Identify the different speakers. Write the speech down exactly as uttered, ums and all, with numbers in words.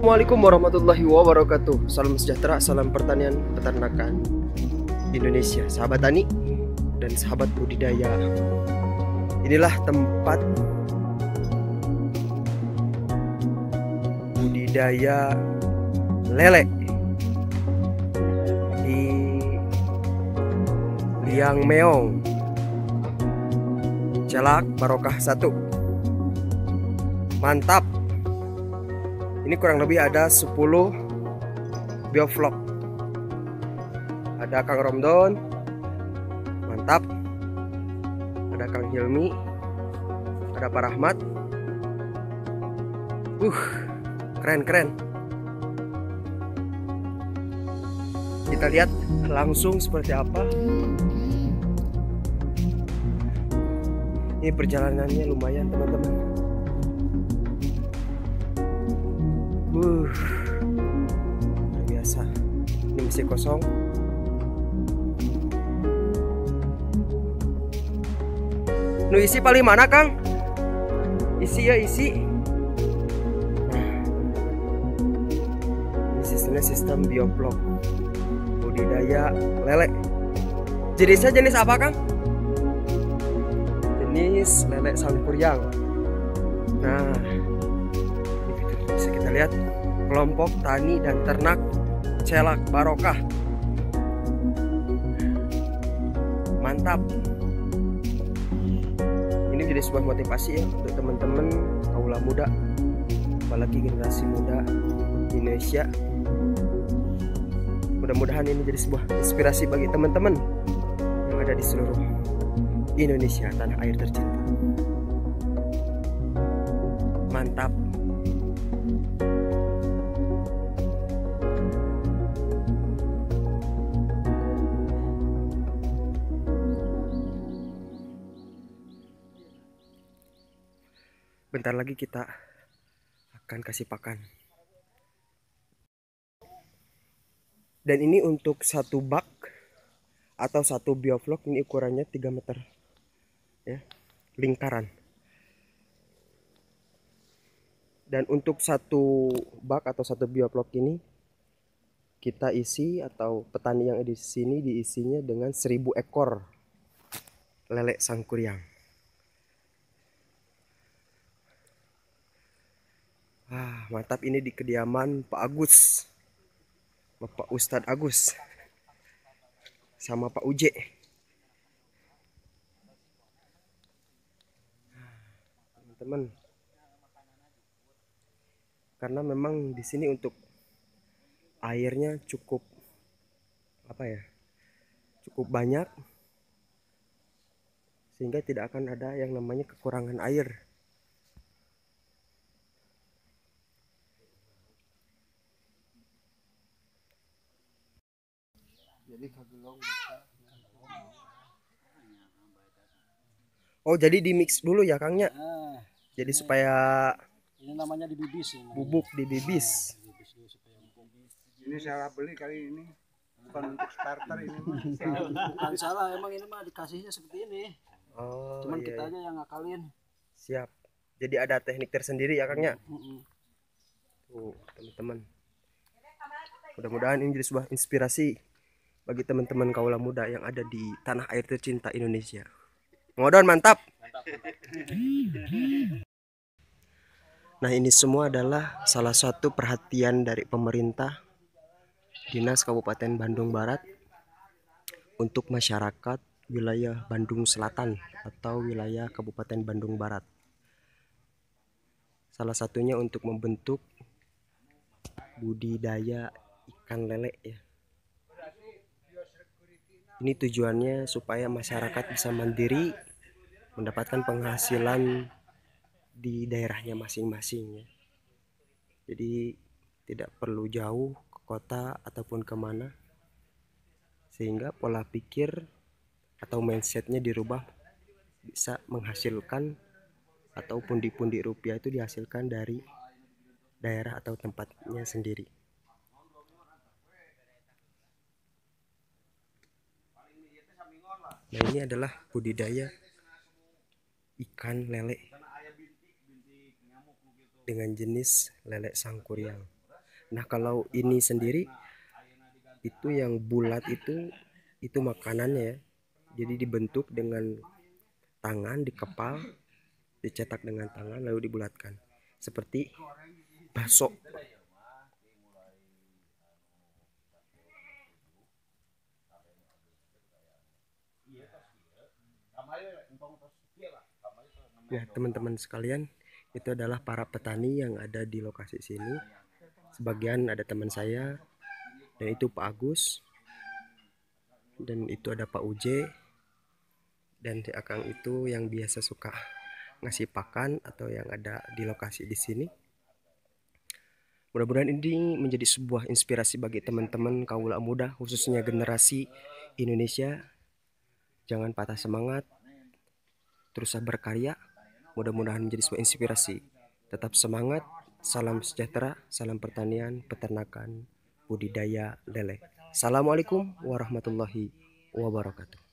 Speaker 1: Assalamualaikum warahmatullahi wabarakatuh. Salam sejahtera, salam pertanian peternakan Indonesia, sahabat tani dan sahabat budidaya. Inilah tempat budidaya lele di Liang Meong, Celak Barokah satu. Mantap. Ini kurang lebih ada sepuluh biovlog. Ada Kang Romdon, mantap. Ada Kang Hilmi, ada Pak Rahmat. Uh, keren-keren. Kita lihat langsung seperti apa. Ini perjalanannya lumayan, teman-teman. Uh, luar biasa. Ini masih kosong. Nu isi paling mana, Kang? Isi ya, isi. Nah, ini sistemnya sistem biovlog budidaya lele. Jenisnya jenis apa, Kang? Jenis lele sangkuriang. Nah, bisa kita lihat kelompok tani dan ternak Celak Barokah. Mantap. Ini jadi sebuah motivasi ya untuk teman-teman kaula muda, apalagi generasi muda Indonesia. Mudah-mudahan ini jadi sebuah inspirasi bagi teman-teman yang ada di seluruh Indonesia, tanah air tercinta. Mantap. Bentar lagi kita akan kasih pakan. Dan ini untuk satu bak atau satu biovlog, ini ukurannya tiga meter ya, lingkaran. Dan untuk satu bak atau satu biovlog ini kita isi, atau petani yang di sini diisinya dengan seribu ekor lele sangkuriang. Ah, mantap. Ini di kediaman Pak Agus, Bapak Ustadz Agus, sama Pak Uje. Teman-teman, karena memang di sini untuk airnya cukup apa ya, cukup banyak, sehingga tidak akan ada yang namanya kekurangan air. Oh, jadi di mix dulu ya, Kangnya?
Speaker 2: Nah,
Speaker 1: jadi
Speaker 2: ini,
Speaker 1: supaya
Speaker 2: ini namanya dibibis. Ini
Speaker 1: bubuk dibibis.
Speaker 3: Ini salah beli kali ini, bukan untuk starter ini mah.
Speaker 2: Bukan salah, emang ini mah dikasihnya seperti ini.
Speaker 1: Oh,
Speaker 2: Cuman
Speaker 1: iya,
Speaker 2: kita
Speaker 1: iya.
Speaker 2: aja yang ngakalin.
Speaker 1: Siap. Jadi ada teknik tersendiri ya, Kangnya?
Speaker 2: Mm -mm.
Speaker 1: Tuh, teman-teman. Mudah-mudahan ini jadi sebuah inspirasi bagi teman-teman kaula muda yang ada di tanah air tercinta Indonesia. Ngodon, mantap. Nah, ini semua adalah salah satu perhatian dari pemerintah Dinas Kabupaten Bandung Barat untuk masyarakat wilayah Bandung Selatan atau wilayah Kabupaten Bandung Barat. Salah satunya untuk membentuk budidaya ikan lele ya. Ini tujuannya supaya masyarakat bisa mandiri, mendapatkan penghasilan di daerahnya masing-masing ya. Jadi tidak perlu jauh ke kota ataupun kemana, sehingga pola pikir atau mindsetnya dirubah, bisa menghasilkan atau pundi-pundi rupiah itu dihasilkan dari daerah atau tempatnya sendiri. Nah, ini adalah budidaya ikan lele dengan jenis lele sangkuriang. Nah kalau ini sendiri itu yang bulat itu itu makanannya ya. Jadi dibentuk dengan tangan, dikepal, dicetak dengan tangan lalu dibulatkan seperti bakso. Ya teman-teman sekalian, itu adalah para petani yang ada di lokasi sini. Sebagian ada teman saya, dan itu Pak Agus, dan itu ada Pak Uje, dan si Akang itu yang biasa suka ngasih pakan atau yang ada di lokasi di sini. Mudah-mudahan ini menjadi sebuah inspirasi bagi teman-teman kaula muda, khususnya generasi Indonesia. Jangan patah semangat, teruslah berkarya. Mudah-mudahan menjadi sebuah inspirasi. Tetap semangat, salam sejahtera, salam pertanian, peternakan, budidaya lele. Assalamualaikum warahmatullahi wabarakatuh.